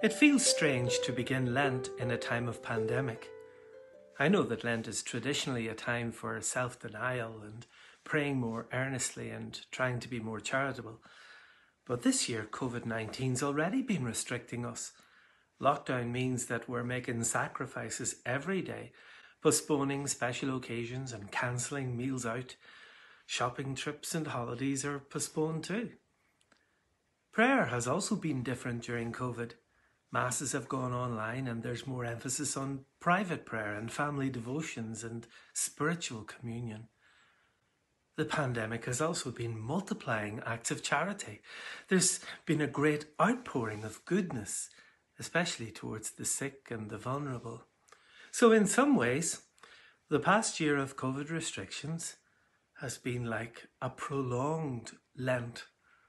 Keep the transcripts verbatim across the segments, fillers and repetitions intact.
It feels strange to begin Lent in a time of pandemic. I know that Lent is traditionally a time for self-denial and praying more earnestly and trying to be more charitable. But this year, COVID nineteen's already been restricting us. Lockdown means that we're making sacrifices every day, postponing special occasions and cancelling meals out. Shopping trips and holidays are postponed too. Prayer has also been different during COVID. Masses have gone online and there's more emphasis on private prayer and family devotions and spiritual communion. The pandemic has also been multiplying acts of charity. There's been a great outpouring of goodness, especially towards the sick and the vulnerable. So in some ways, the past year of COVID restrictions has been like a prolonged Lent.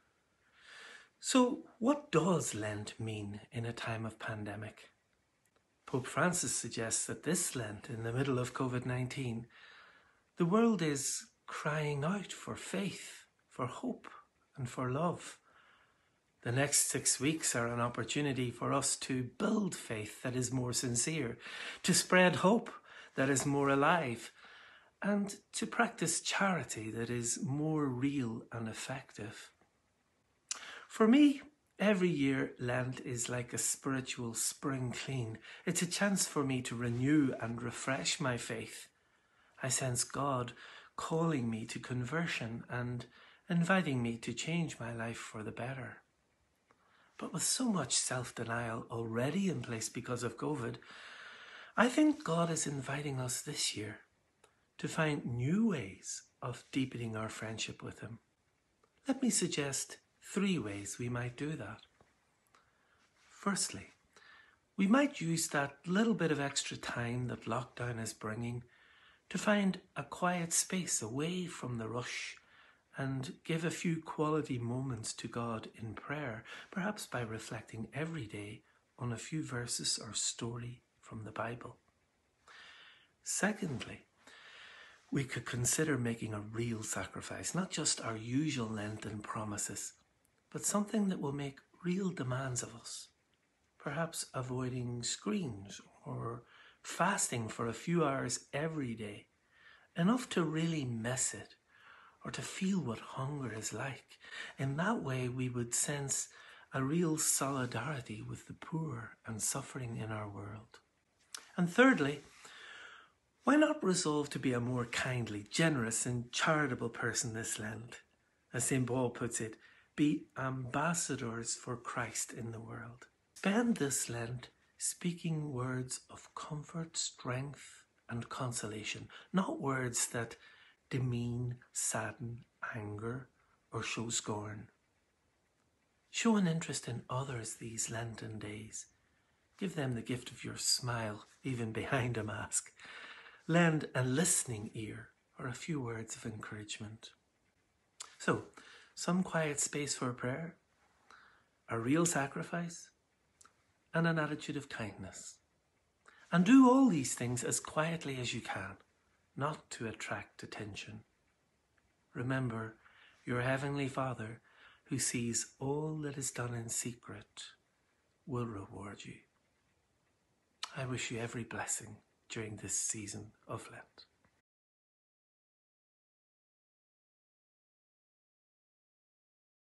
So what does Lent mean in a time of pandemic? Pope Francis suggests that this Lent, in the middle of COVID nineteen, the world is crying out for faith, for hope and for love. The next six weeks are an opportunity for us to build faith that is more sincere, to spread hope that is more alive, and to practice charity that is more real and effective. For me, every year Lent is like a spiritual spring clean. It's a chance for me to renew and refresh my faith. I sense God calling me to conversion and inviting me to change my life for the better. But with so much self-denial already in place because of COVID, I think God is inviting us this year to find new ways of deepening our friendship with Him. Let me suggest three ways we might do that. Firstly, we might use that little bit of extra time that lockdown is bringing to find a quiet space away from the rush and give a few quality moments to God in prayer, perhaps by reflecting every day on a few verses or story from the Bible. Secondly, we could consider making a real sacrifice, not just our usual Lenten promises, but something that will make real demands of us. Perhaps avoiding screens or fasting for a few hours every day, enough to really miss it or to feel what hunger is like. In that way, we would sense a real solidarity with the poor and suffering in our world. And thirdly, why not resolve to be a more kindly, generous and charitable person this Lent? As Saint Paul puts it, be ambassadors for Christ in the world. Spend this Lent speaking words of comfort, strength and consolation, not words that demean, sadden, anger or show scorn. Show an interest in others these Lenten days. Give them the gift of your smile, even behind a mask. Lend a listening ear or a few words of encouragement. So, some quiet space for prayer, a real sacrifice, and an attitude of kindness. And do all these things as quietly as you can, not to attract attention. Remember, your Heavenly Father, who sees all that is done in secret, will reward you. I wish you every blessing during this season of Lent.